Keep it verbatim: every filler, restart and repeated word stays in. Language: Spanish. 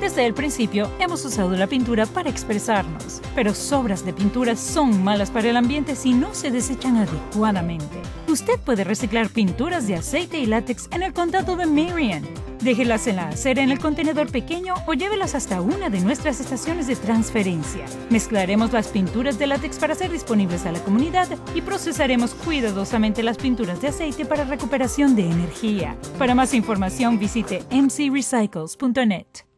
Desde el principio hemos usado la pintura para expresarnos, pero sobras de pintura son malas para el ambiente si no se desechan adecuadamente. Usted puede reciclar pinturas de aceite y látex en el condado de Marion. Déjelas en la acera en el contenedor pequeño o llévelas hasta una de nuestras estaciones de transferencia. Mezclaremos las pinturas de látex para ser disponibles a la comunidad y procesaremos cuidadosamente las pinturas de aceite para recuperación de energía. Para más información visite m c recycles punto net.